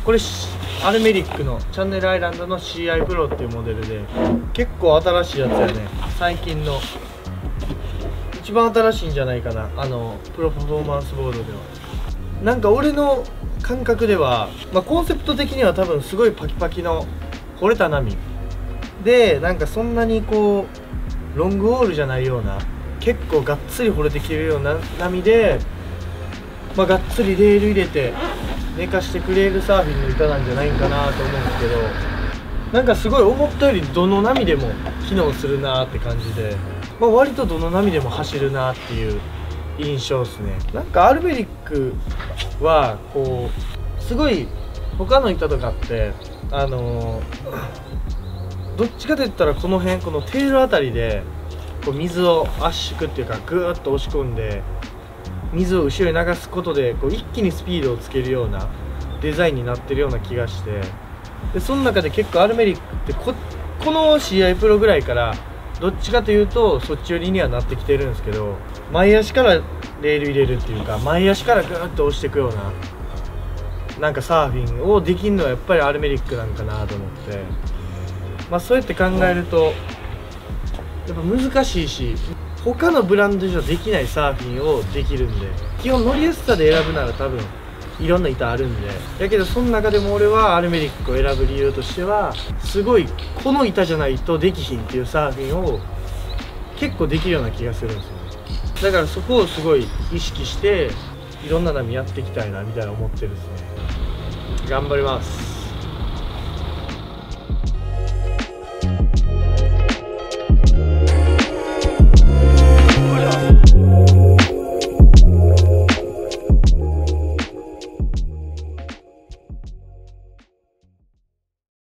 これアルメリックのチャンネルアイランドの CI プロっていうモデルで、結構新しいやつやね。最近の一番新しいんじゃないかな、プロパフォーマンスボードでは。なんか俺の感覚では、コンセプト的には多分すごいパキパキの掘れた波で、なんかそんなにこうロングウォールじゃないような、結構がっつり掘れてきてるような波で、がっつりレール入れて寝かしてくれるサーフィンの板なんじゃないかなと思うんですけど、なんかすごい思ったよりどの波でも機能するなーって感じで、割とどの波でも走るなっていう印象ですね。なんかアルベリックはこうすごい他の板とかってどっちかといったらこの辺、このテールあたりでこう水を圧縮っていうかグーッと押し込んで水を後ろに流すことでこう一気にスピードをつけるようなデザインになってるような気がして、でその中で結構アルメリックってこの CI プロぐらいからどっちかというとそっち寄りにはなってきてるんですけど、前足からレール入れるっていうか前足からグーッと押していくようななんかサーフィンをできるのはやっぱりアルメリックなんかなと思って、そうやって考えるとやっぱ難しいし、他のブランドじゃできないサーフィンをできるんで、基本乗りやすさで選ぶなら多分いろんな板あるんで、やけどその中でも俺はアルメリックを選ぶ理由としては、すごいこの板じゃないとできひんっていうサーフィンを結構できるような気がするんですよ。だからそこをすごい意識していろんな波やっていきたいなみたいな思ってるんですね。頑張ります。